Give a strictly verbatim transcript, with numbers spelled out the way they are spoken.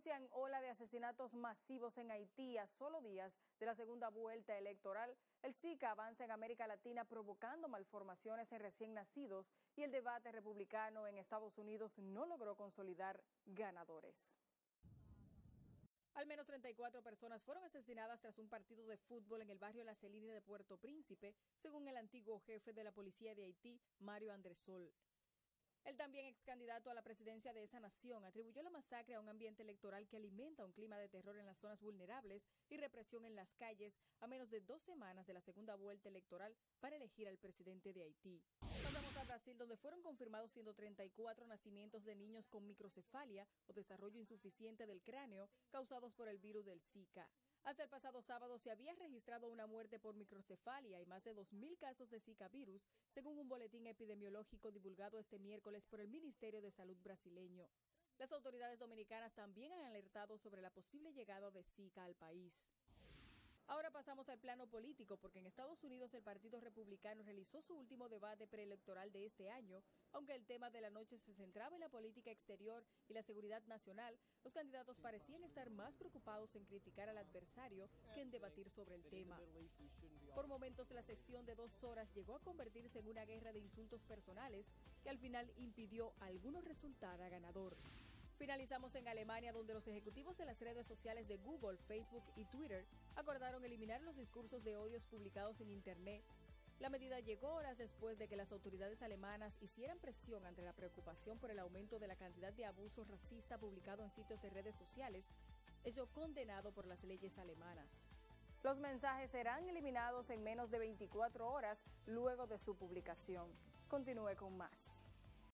Anuncian ola de asesinatos masivos en Haití a solo días de la segunda vuelta electoral. El Zika avanza en América Latina provocando malformaciones en recién nacidos y el debate republicano en Estados Unidos no logró consolidar ganadores. Al menos treinta y cuatro personas fueron asesinadas tras un partido de fútbol en el barrio La Celina de Puerto Príncipe, según el antiguo jefe de la policía de Haití, Mario Andresol. El también ex candidato a la presidencia de esa nación atribuyó la masacre a un ambiente electoral que alimenta un clima de terror en las zonas vulnerables y represión en las calles a menos de dos semanas de la segunda vuelta electoral para elegir al presidente de Haití. Pasamos a Brasil, donde fueron confirmados ciento treinta y cuatro nacimientos de niños con microcefalia o desarrollo insuficiente del cráneo causados por el virus del Zika. Hasta el pasado sábado se había registrado una muerte por microcefalia y más de dos mil casos de Zika virus, según un boletín epidemiológico divulgado este miércoles por el Ministerio de Salud brasileño. Las autoridades dominicanas también han alertado sobre la posible llegada de Zika al país. Ahora pasamos al plano político, porque en Estados Unidos el Partido Republicano realizó su último debate preelectoral de este año. Aunque el tema de la noche se centraba en la política exterior y la seguridad nacional, los candidatos parecían estar más preocupados en criticar al adversario que en debatir sobre el tema. Por momentos la sesión de dos horas llegó a convertirse en una guerra de insultos personales que al final impidió a alguno resultar ganador. Finalizamos en Alemania, donde los ejecutivos de las redes sociales de Google, Facebook y Twitter acordaron eliminar los discursos de odios publicados en Internet. La medida llegó horas después de que las autoridades alemanas hicieran presión ante la preocupación por el aumento de la cantidad de abuso racista publicado en sitios de redes sociales, hecho condenado por las leyes alemanas. Los mensajes serán eliminados en menos de veinticuatro horas luego de su publicación. Continúe con más.